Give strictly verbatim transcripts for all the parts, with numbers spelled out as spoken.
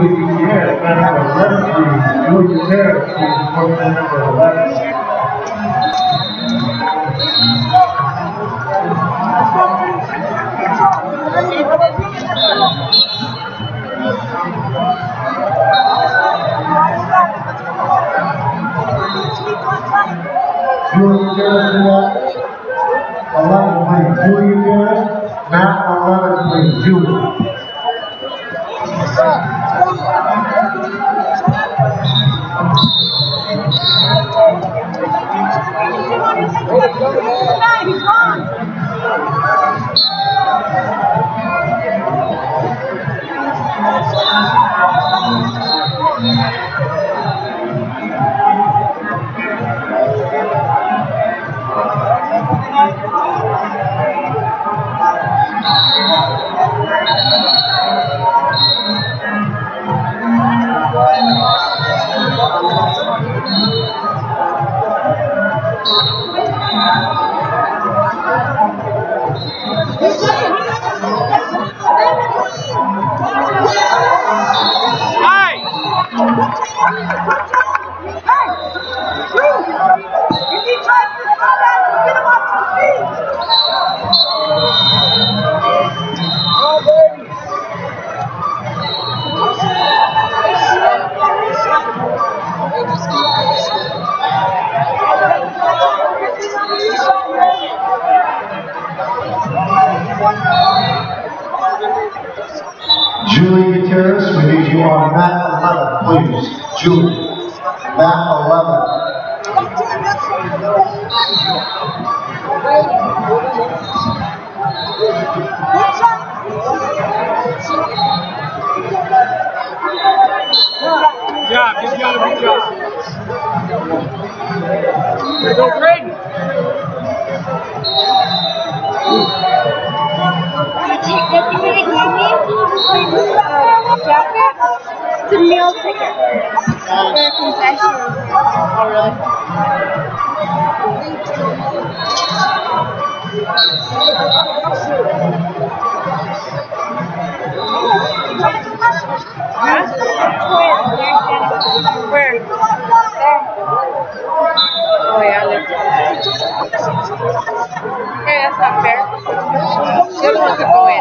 Julie Gutierrez, man number eleven, please. Julie Gutierrez, please, report man number eleven. Julie Gutierrez, eleven, please. Julie Gutierrez, Matt eleven, please. Julie. Julie Gutierrez, we need you on mat eleven, please. Julie, mat eleven. Good job, good job, good job. Here go, Braden. It's a meal ticket. Their concession. Oh, really? Huh? Where? There. Oh yeah, there's Hey, that's not fair. She wants to go in.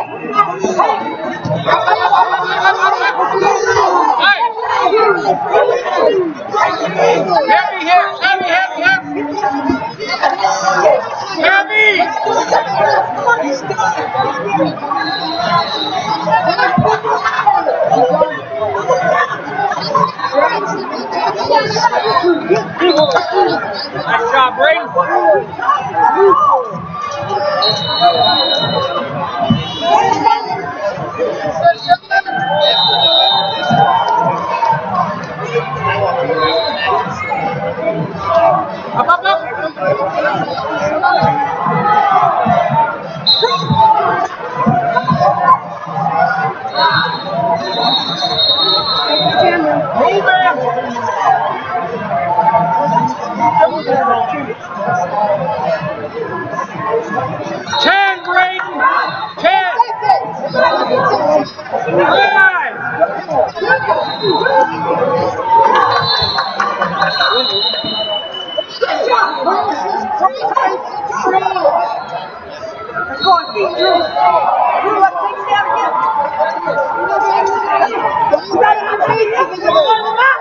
Heavy here! Heavy, heavy, heavy! Heavy! Nice job, Braden! Up, up, up! Ten, Braden! Ten! Five! Go on, feet, Drew. Drew, let's take it down again. You got it on feet. You can go on the mat.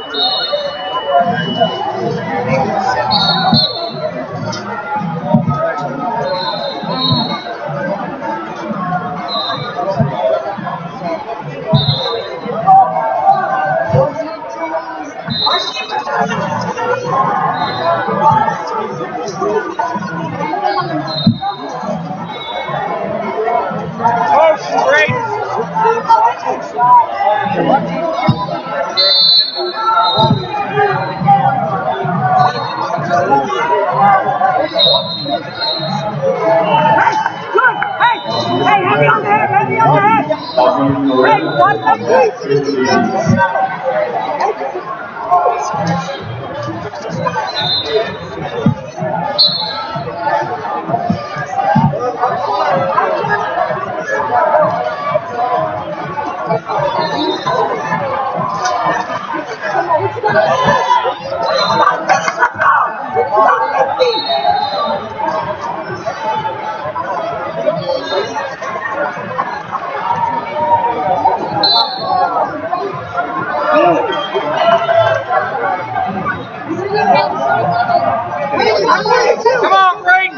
Oh, great! Hey, heavy on the head, heavy on the head. Hey, watch that feet. Thank you. Come on, Braden.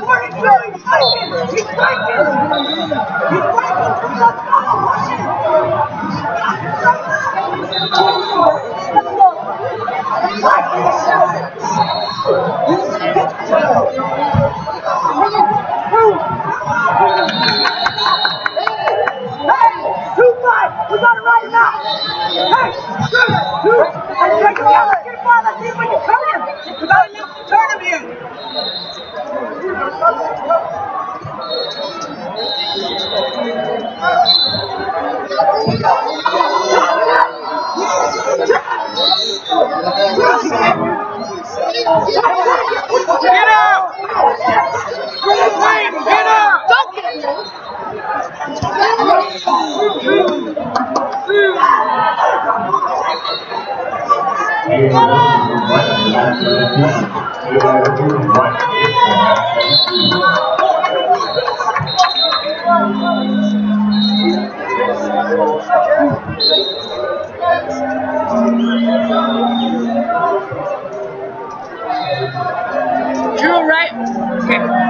Two five! We got it right now! Hey! Two! Let's take it together! Get a ball! Let's see if we can turn him! We gotta use the turn him here! Get out! Wayne, get out! Drew, right? Okay.